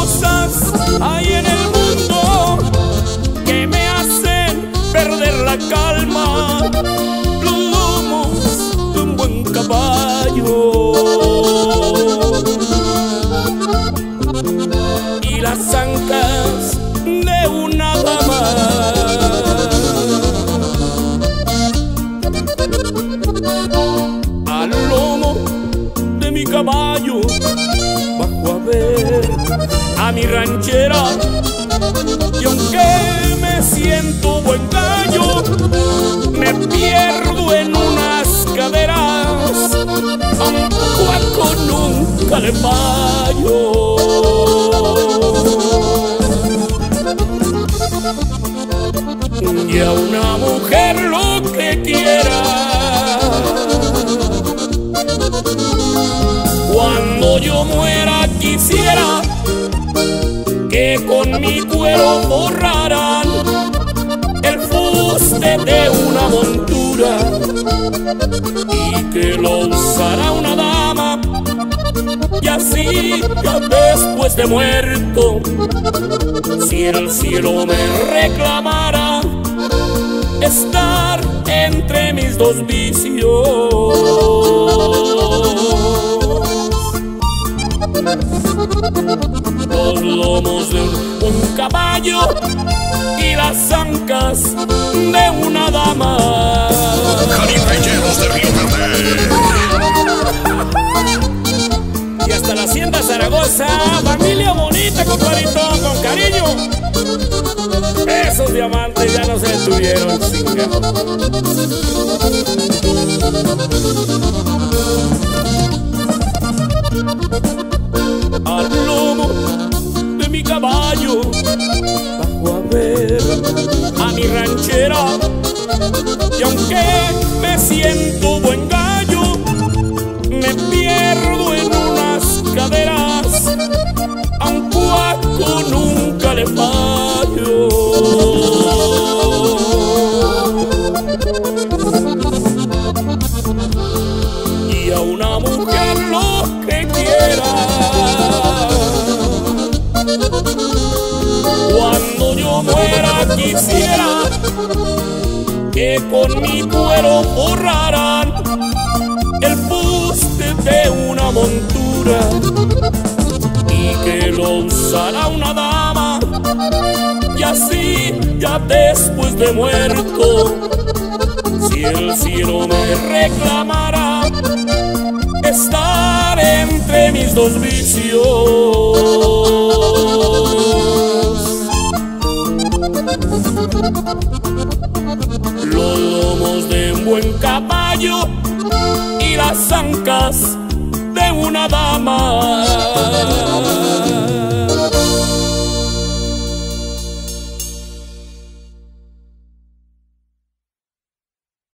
cosas hay en el mundo que me hacen perder la calma. Los lomos de un buen caballo y las ancas de una dama. Al lomo de mi caballo bajo a ver a mi ranchera, y aunque me siento buen gallo, me pierdo en unas caderas. A un cuaco nunca le fallo. Y a una mujer lo que quiera. Cuando yo muera quisiera que con mi cuero borraran el fuste de una montura y que lo usara una dama, y así ya después de muerto, si el cielo me reclamara, estar entre mis dos vicios. Los lomos de un caballo y las ancas de una dama. Jaripeyeros de Río Verde. Y hasta la hacienda Zaragoza, familia bonita, compadrito, con cariño. Esos diamantes ya no se detuvieron, chinga. Al lomo de mi caballo bajo a ver a mi ranchera, y aunque me siento buen gallo, me pierdo en unas caderas. A un cuaco nunca le fallo. Y a una mujer lo que quiera. Cuando yo muera quisiera que con mi cuero borraran el fuste de una montura y que lo usara una dama, y así ya después de muerto, si el cielo me reclamara, estar entre mis dos vicios. Los lomos de un buen caballo y las ancas de una dama.